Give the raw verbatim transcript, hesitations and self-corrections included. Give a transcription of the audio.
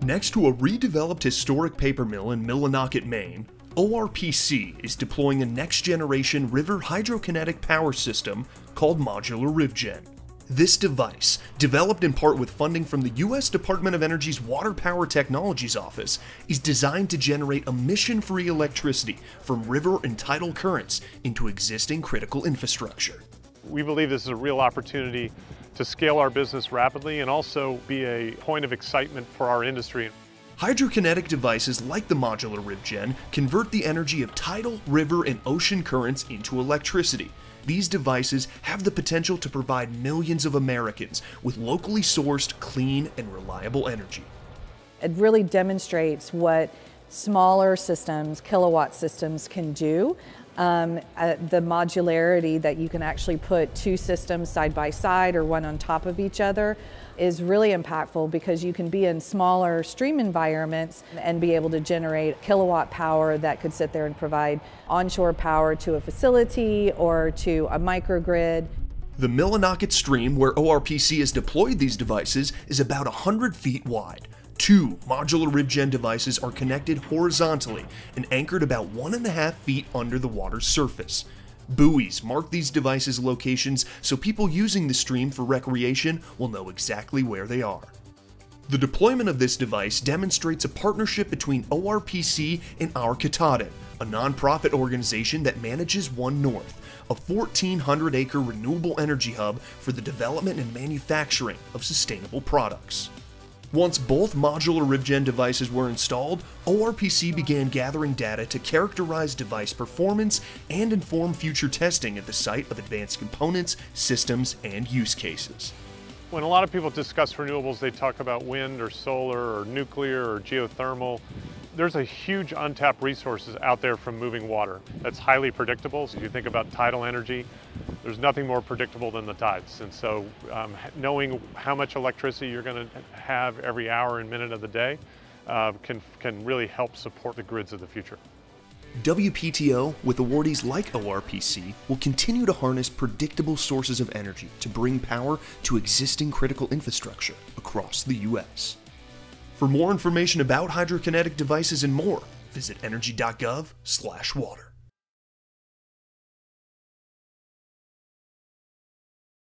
Next to a redeveloped historic paper mill in Millinocket, Maine, O R P C is deploying a next-generation river hydrokinetic power system called Modular RivGen. This device, developed in part with funding from the U S Department of Energy's Water Power Technologies Office, is designed to generate emission-free electricity from river and tidal currents into existing critical infrastructure. We believe this is a real opportunity to scale our business rapidly and also be a point of excitement for our industry. Hydrokinetic devices like the Modular RivGen convert the energy of tidal, river, and ocean currents into electricity. These devices have the potential to provide millions of Americans with locally sourced, clean, and reliable energy. It really demonstrates what smaller systems, kilowatt systems, can do. Um, uh, the modularity that you can actually put two systems side by side or one on top of each other is really impactful, because you can be in smaller stream environments and be able to generate kilowatt power that could sit there and provide onshore power to a facility or to a microgrid. The Millinocket stream where O R P C has deployed these devices is about one hundred feet wide. Two Modular RivGen devices are connected horizontally and anchored about one and a half feet under the water's surface. Buoys mark these devices' locations so people using the stream for recreation will know exactly where they are. The deployment of this device demonstrates a partnership between O R P C and Hydrokinetic, a nonprofit organization that manages One North, a fourteen hundred acre renewable energy hub for the development and manufacturing of sustainable products. Once both Modular RivGen devices were installed, O R P C began gathering data to characterize device performance and inform future testing at the site of advanced components, systems, and use cases. When a lot of people discuss renewables, they talk about wind or solar or nuclear or geothermal. There's a huge untapped resources out there from moving water that's highly predictable. So if you think about tidal energy, there's nothing more predictable than the tides. And so um, knowing how much electricity you're going to have every hour and minute of the day uh, can, can really help support the grids of the future. W P T O, with awardees like O R P C, will continue to harness predictable sources of energy to bring power to existing critical infrastructure across the U S For more information about hydrokinetic devices and more, visit energy dot gov slash water.